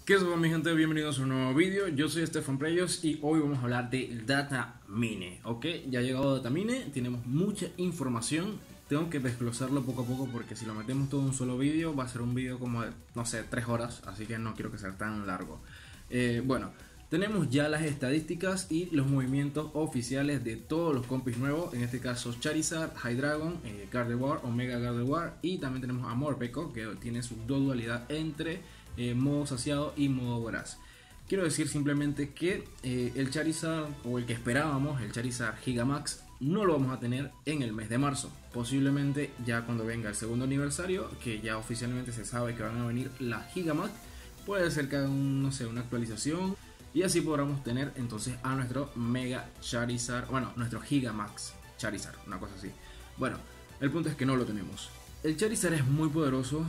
¿Qué es mi gente? Bienvenidos a un nuevo vídeo. Yo soy Stefan Preyos y hoy vamos a hablar de Datamine. Ok, ya ha llegado Datamine, tenemos mucha información. Tengo que desglosarlo poco a poco porque si lo metemos todo en un solo vídeo va a ser un vídeo como de, no sé, 3 horas. Así que no quiero que sea tan largo. Bueno, tenemos ya las estadísticas y los movimientos oficiales de todos los compis nuevos. En este caso Charizard, Hydreigon, Gardevoir, Omega Gardevoir. Y también tenemos a Morpeko, que tiene su dualidad entre modo saciado y modo voraz. Quiero decir simplemente que el Charizard, o el que esperábamos, el Charizard Gigamax, no lo vamos a tener en el mes de marzo. Posiblemente ya cuando venga el segundo aniversario, que ya oficialmente se sabe que van a venir las Gigamax, puede ser que hagan no sé, una actualización y así podamos tener entonces a nuestro Mega Charizard, bueno, nuestro Gigamax Charizard, una cosa así. Bueno, el punto es que no lo tenemos. El Charizard es muy poderoso,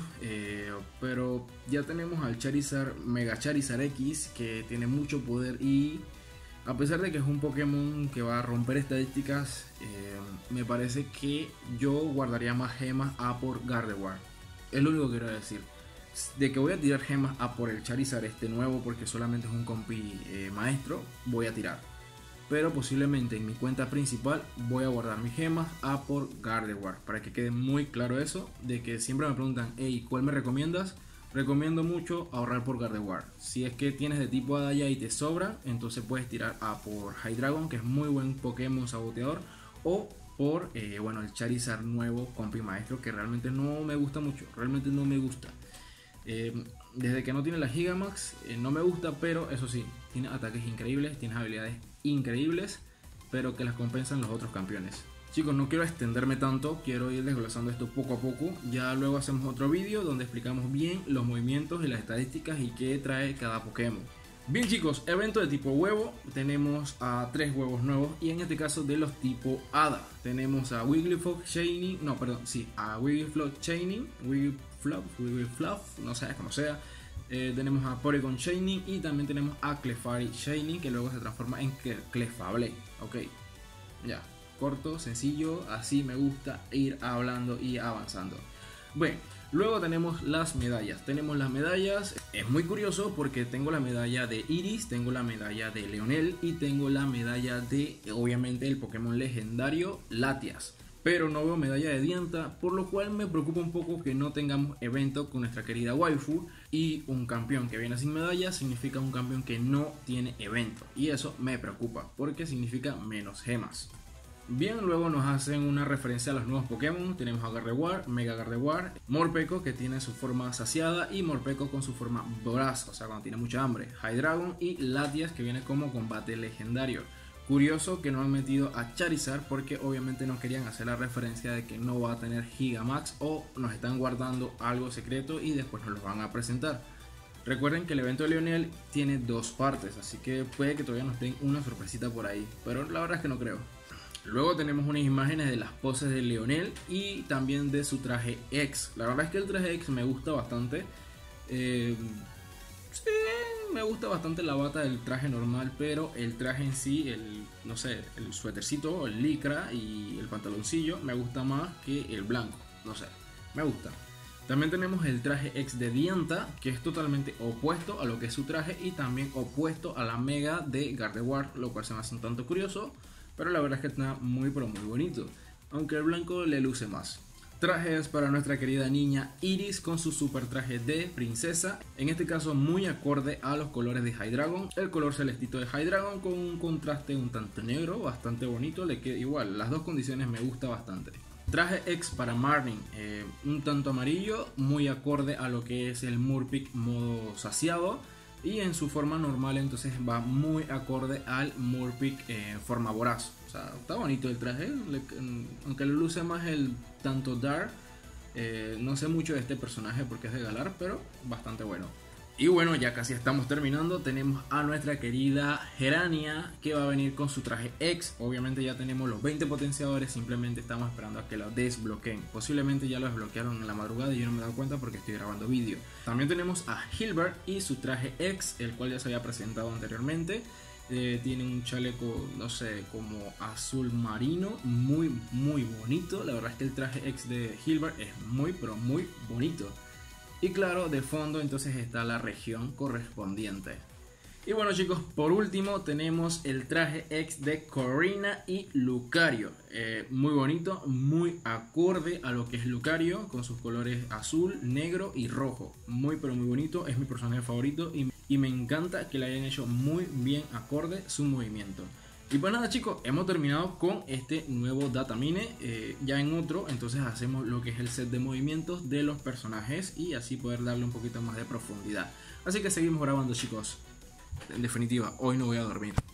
pero ya tenemos al Charizard Mega Charizard X, que tiene mucho poder y a pesar de que es un Pokémon que va a romper estadísticas, me parece que yo guardaría más gemas a por Gardevoir. Es lo único que quiero decir. De que voy a tirar gemas a por el Charizard este nuevo porque solamente es un compi maestro, voy a tirar. Pero posiblemente en mi cuenta principal voy a guardar mis gemas a por Gardevoir. Para que quede muy claro eso, de que siempre me preguntan, hey, ¿cuál me recomiendas? Recomiendo mucho ahorrar por Gardevoir. Si es que tienes de tipo hada ya y te sobra, entonces puedes tirar a por Hydreigon, que es muy buen Pokémon saboteador. O por, bueno, el Charizard nuevo compi maestro, que realmente no me gusta mucho. Realmente no me gusta. Desde que no tiene la Gigamax no me gusta, pero eso sí, tiene ataques increíbles, tiene habilidades increíbles, pero que las compensan los otros campeones. Chicos, no quiero extenderme tanto, quiero ir desglosando esto poco a poco. Ya luego hacemos otro vídeo donde explicamos bien los movimientos y las estadísticas y qué trae cada Pokémon. Bien chicos, evento de tipo huevo, tenemos a 3 huevos nuevos y en este caso de los tipo hada. Tenemos a Wigglytuff Shiny, no perdón, sí, a Wigglyfluff Shiny, Wigglyfluff, no sé cómo sea. Tenemos a Porygon Shiny y también tenemos a Clefairy Shiny, que luego se transforma en Clefable. Ok, ya, corto, sencillo, así me gusta ir hablando y avanzando. Bueno, luego tenemos las medallas. Tenemos las medallas, es muy curioso porque tengo la medalla de Iris, tengo la medalla de Leonel y tengo la medalla de, obviamente, el Pokémon legendario Latias. Pero no veo medalla de Dianta, por lo cual me preocupa un poco que no tengamos evento con nuestra querida waifu. Y un campeón que viene sin medalla significa un campeón que no tiene evento. Y eso me preocupa, porque significa menos gemas. Bien, luego nos hacen una referencia a los nuevos Pokémon. Tenemos a Gardevoir, Mega Gardevoir, Morpeko, que tiene su forma saciada, y Morpeko con su forma voraz, o sea cuando tiene mucha hambre, Hydreigon y Latias, que viene como combate legendario. Curioso que no han metido a Charizard porque obviamente no querían hacer la referencia de que no va a tener Gigamax o nos están guardando algo secreto y después nos lo van a presentar. Recuerden que el evento de Leonel tiene 2 partes, así que puede que todavía nos den una sorpresita por ahí, pero la verdad es que no creo. Luego tenemos unas imágenes de las poses de Leonel y también de su traje X. La verdad es que el traje X me gusta bastante. Sí, me gusta bastante la bata del traje normal, pero el traje en sí, no sé, el suétercito, el licra y el pantaloncillo me gusta más que el blanco, no sé, me gusta. También tenemos el traje X de Dianta, que es totalmente opuesto a lo que es su traje y también opuesto a la Mega de Gardevoir, lo cual se me hace un tanto curioso, pero la verdad es que está muy pero muy bonito, aunque el blanco le luce más. Trajes para nuestra querida niña Iris con su super traje de princesa, en este caso muy acorde a los colores de Hydreigon, el color celestito de Hydreigon con un contraste un tanto negro, bastante bonito, le queda igual, las dos condiciones me gusta bastante. Traje X para Marnie, un tanto amarillo, muy acorde a lo que es el Morpeko modo saciado. Y en su forma normal entonces va muy acorde al Morpeko forma voraz. O sea, está bonito el traje, aunque le luce más el tanto Dark. No sé mucho de este personaje porque es de Galar, pero bastante bueno. Y bueno, ya casi estamos terminando. Tenemos a nuestra querida Gerania, que va a venir con su traje X. Obviamente ya tenemos los 20 potenciadores, simplemente estamos esperando a que lo desbloqueen. Posiblemente ya lo desbloquearon en la madrugada y yo no me he dado cuenta porque estoy grabando vídeo. También tenemos a Hilbert y su traje X, el cual ya se había presentado anteriormente. Tiene un chaleco, no sé, como azul marino, muy bonito. La verdad es que el traje X de Hilbert es muy pero muy bonito. Y claro, de fondo entonces está la región correspondiente. Y bueno chicos, por último tenemos el traje X de Corina y Lucario. Muy bonito, muy acorde a lo que es Lucario, con sus colores azul, negro y rojo. Muy pero muy bonito, es mi personaje favorito y me encanta que le hayan hecho muy bien acorde su movimiento. Y pues nada chicos, hemos terminado con este nuevo Datamine. Ya en otro entonces hacemos lo que es el set de movimientos de los personajes y así poder darle un poquito más de profundidad. Así que seguimos grabando chicos. En definitiva, hoy no voy a dormir.